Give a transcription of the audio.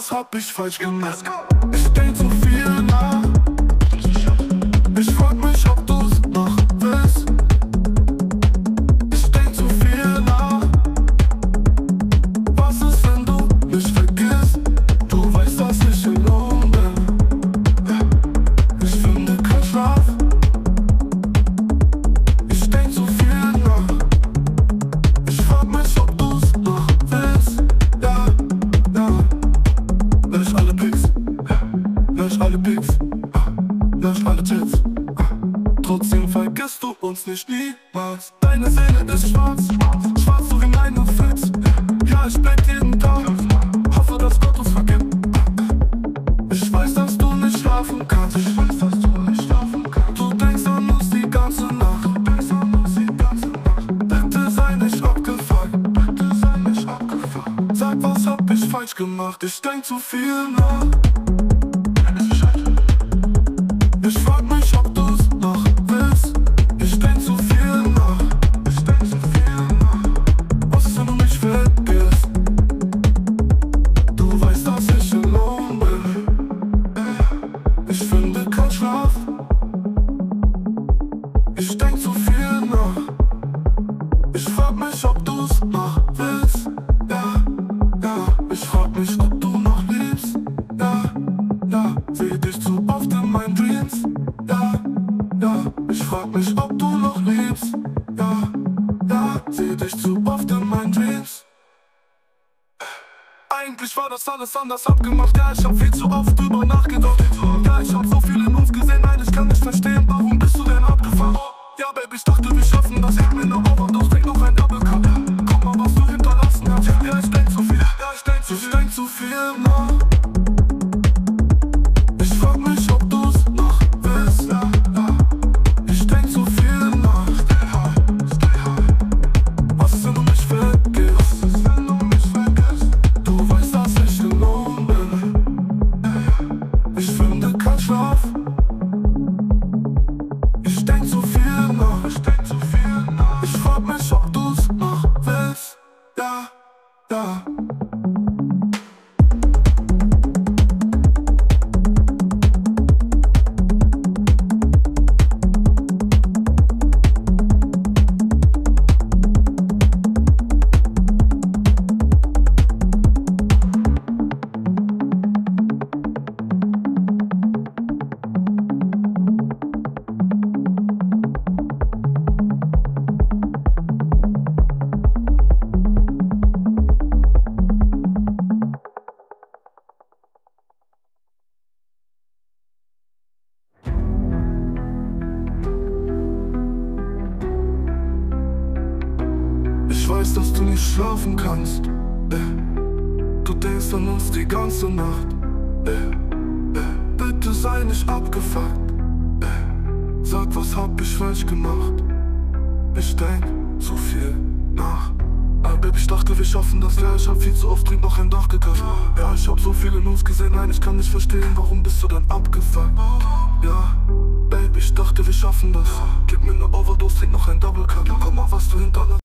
was hab ich falsch gemacht? Ich denk zu viel nach. Ich frag mich, ob du's noch willst. Ich denk zu viel nach. Was ist, wenn du mich vergisst? Du weißt, dass ich alone bin. Ich finde keinen Schlaf. Ich denk zu viel nach. Ich frag mich, ob du's noch willst. Ja, ja. Lösch alle Pics. Lösch alle Pics. Lösch alle Chats. Trotzdem vergisst du uns nicht niemals. Deine Seele ist schwarz, schwarz so wie meine Fits. Ja, ich bleib jeden Tag, hoffe, dass Gott uns vergibt. Ich weiß, dass du nicht schlafen kannst. Ich weiß, dass du nicht schlafen kannst. Du denkst an uns die ganze Nacht. Du denkst an uns die ganze Nacht. Bitte sei nicht abgefuckt. Bitte sei nicht abgefuckt. Sag, was hab ich falsch gemacht? Ich denk zu viel nach. Ich frag mich, ob du's noch willst. Ich denk zu viel nach. Ich denk zu viel nach. Was ist, wenn du mich vergisst? Du weißt, dass ich alone bin. Ich finde keinen Schlaf. Ich denk zu viel nach. Ich frag mich, ob du's noch willst. Ja, ja. Ich frag mich, ob du noch liebst. Ja, ja. Seh dich zu oft in meinen Dreams. Ja, ja. Ich frag mich, ob du noch liebst. Ja, ja. Seh dich zu oft in meinen Dreams. Eigentlich war das alles anders abgemacht. Ja, ich hab viel zu oft drüber nachgedacht. Ja, ich hab so viele Moves gesehen. Nein, ich kann nicht verstehen, warum bist du denn abgefahren? Ja, Baby, ich dachte, wir schaffen das. Hab mir ne Overdose, trink noch ein Double Cup. Guck mal, was du hinterlassen hast. Ja, ich denk zu viel. Ja, ich denk zu viel nach. Ich frag mich, ob du's noch willst. Ja, ja. Ich denk zu viel nach. Stay high. Was ist, wenn du mich vergisst? Was ist, wenn du mich vergisst? Du weißt, dass ich alone bin. Ich finde keinen Schlaf. Ich denk zu viel nach. Ich denk zu viel nach. Ich frag mich, ob du's noch willst. Ja, ja. Ich weiß, dass du nicht schlafen kannst. Du denkst an uns die ganze Nacht. Bitte sei nicht abgefuckt. Sag, was hab ich falsch gemacht? Ich denk zu viel nach. Baby, ich dachte, wir schaffen das. Ja, ich hab viel zu oft noch ein Dach gekauft. Ja, ich hab so viele News gesehen. Nein, ich kann nicht verstehen, warum bist du dann abgefuckt? Ja, Baby, ich dachte, wir schaffen das. Gib mir ne Overdose, trink noch ein Double Cup. Guck mal, was du hinterlassen.